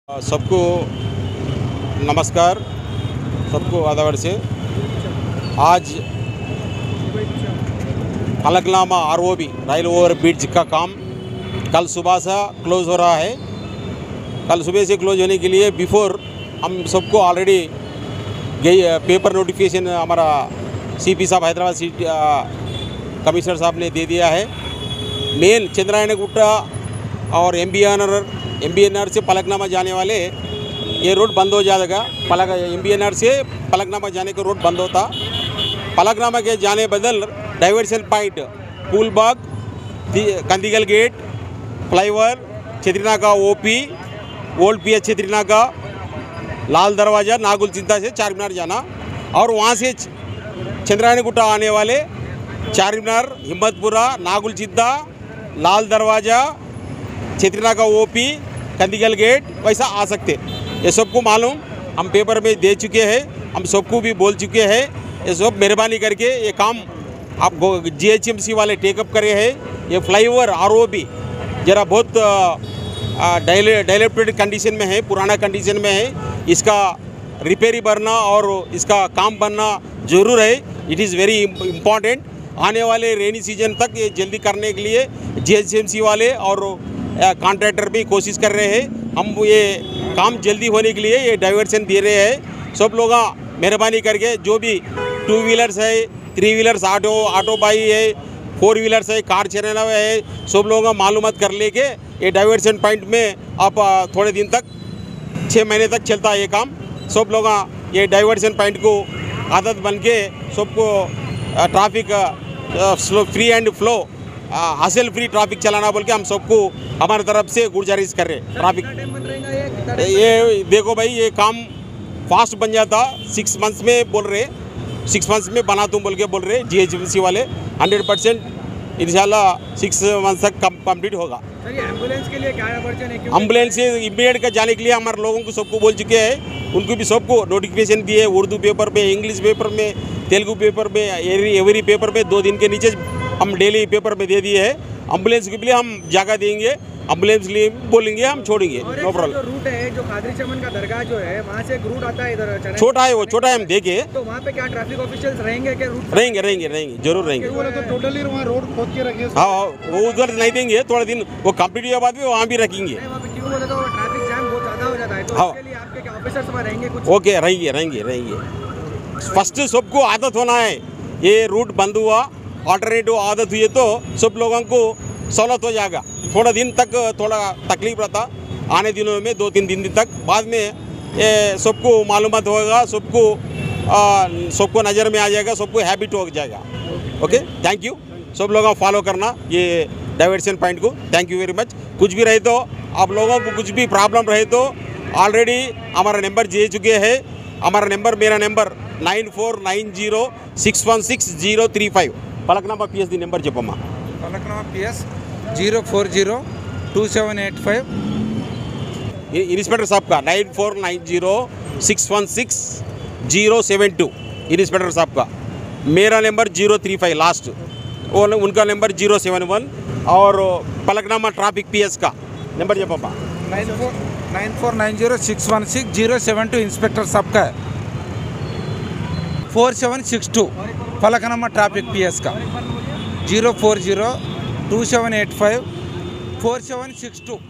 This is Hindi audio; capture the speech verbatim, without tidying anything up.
सबको नमस्कार, सबको आदावर से। आज Falaknuma ROB rail over bridge का काम कल सुबह से क्लोज हो रहा है। कल सुबह से क्लोज होने के लिए बिफोर हम सबको ऑलरेडी गई पेपर नोटिफिकेशन हमारा सीपी साहब हैदराबाद सिटी कमिश्नर साहब ने दे दिया है। मेन चंद्रायण गुट्टा और M B N R M B N R से पलकनामा जाने वाले ये रोड बंद हो जाएगा। पलक एम बी एन आर से पलकनामा जाने का रोड बंद होता। पलकनामा के जाने बदल diversion point Pulbagh, Kandikal gate, flyover, Chatrinaka OP, old P H Chatrinaka, Lal Darwaza, Nagul चिंता से चार मीनार जाना और वहाँ से चंद्रायण गुट्टा आने वाले चार मीनार, हिम्मतपुरा, नागुल चिंता, लाल दरवाज़ा, छतरीनाका ओपी, कंदीगल गेट वैसा आ सकते। ये सबको मालूम, हम पेपर में दे चुके हैं, हम सबको भी बोल चुके हैं। ये सब मेहरबानी करके ये काम आप जी एच एम सी वाले टेकअप करे हैं। ये फ्लाईओवर आर ओ बी जरा बहुत डायलेप्टेड कंडीशन में है, पुराना कंडीशन में है। इसका रिपेयरी बनना और इसका काम बनना ज़रूर है। It is very important. आने वाले रेनी सीजन तक ये जल्दी करने के लिए जी एच एम सी वाले और कॉन्ट्रैक्टर भी कोशिश कर रहे हैं। हम ये काम जल्दी होने के लिए ये डाइवर्शन दे रहे हैं। सब लोग मेहरबानी करके जो भी टू व्हीलर्स है, थ्री व्हीलर्स, ऑटो ऑटो बाई है, फोर व्हीलर्स है, कार चलाना है, सब लोग मालूमात कर लेके ये डाइवर्शन पॉइंट में आप थोड़े दिन तक, छः महीने तक चलता है ये काम। सब लोग ये डाइवर्शन पॉइंट को आदत बन के सबको traffic slow free and flow हासिल फ्री ट्रैफिक चलाना बोल के हम सबको हमारी तरफ से गुजारिश कर रहे। ट्रैफिक ये देखो भाई, ये काम फास्ट बन जाता, सिक्स मंथ्स में बोल रहे, सिक्स मंथ्स में बना तुम बोल के बोल रहे जी एच एम सी वाले। हंड्रेड परसेंट इंशाल्लाह सिक्स मंथ्स तक कंप्लीट होगा। एम्बुलेंस के लिए क्या वर्जन है? एम्बुलेंस से इमीडिएट का जाने के लिए हमारे लोगों को सबको बोल चुके हैं, उनको भी सबको नोटिफिकेशन दिए, उर्दू पेपर में, इंग्लिश पेपर में, तेलुगु पेपर में, एवरी एवरी पेपर में दो दिन के नीचे हम डेली पेपर में दे दिए हैं। एम्बुलेंस के लिए हम जगह देंगे, एम्बुलेंस के लिए बोलेंगे, हम छोड़ेंगे, नो प्रॉब्लम। जो रूट है, जो कादरी चमन का दरगाह जो है, वहाँ से एक रूट आता है इधर, छोटा है वो, छोटा है, हम देखे। तो वहाँ पे क्या ट्रैफिक ऑफिशियल्स रहेंगे क्या? रूट रहेंगे रहेंगे रहेंगे जरूर रहेंगे। तो टोटली वहाँ रोड खोद के रखे। हाँ हाँ, वो उधर नहीं देंगे, थोड़ा दिन वो कंप्लीट हुआ बाद में वहाँ भी रखेंगे। वहाँ पे क्यों बोले तो ट्रैफिक जाम बहुत ज़्यादा हो जाता है, तो उसके लिए आपके क्या ऑफिसर्स वहाँ रहेंगे कुछ? ओके, रहेंगे रहेंगे रहेंगे। फर्स्ट सबको आदत होना है, ये रूट बंद हुआ, ऑल्टरनेटिव आदत हुई तो सब लोगों को सहूलत हो जाएगा। थोड़ा दिन तक थोड़ा तकलीफ रहता, आने दिनों में दो तीन दिन दिन तक, बाद में ये सबको मालूमात होगा, सबको सबको नज़र में आ जाएगा, सबको हैबिट हो जाएगा। Okay, thank you. सब लोग फॉलो करना ये डाइवर्शन पॉइंट को। Thank you very much. कुछ भी रहे तो आप लोगों को कुछ भी प्रॉब्लम रहे तो ऑलरेडी हमारा नंबर दे चुके हैं। हमारा नंबर, मेरा number nine four nine zero six one six zero three five Falaknuma P S ది నెంబర్ చెప్పమ్మా. Falaknuma P S zero four zero two seven eight five. Inspector साहब का nine four nine zero six one six zero seven two inspector साहब का। मेरा number zero three five last, वो उनका नंबर जीरो सेवन वन और पलकनामा ट्रैफिक पी एस का नंबर చెప్పమ్మా. Nine four nine four nine zero six one six zero seven two inspector साहब का है। Four seven six two Falaknuma traffic P S का zero four zero two seven eight five four seven six to.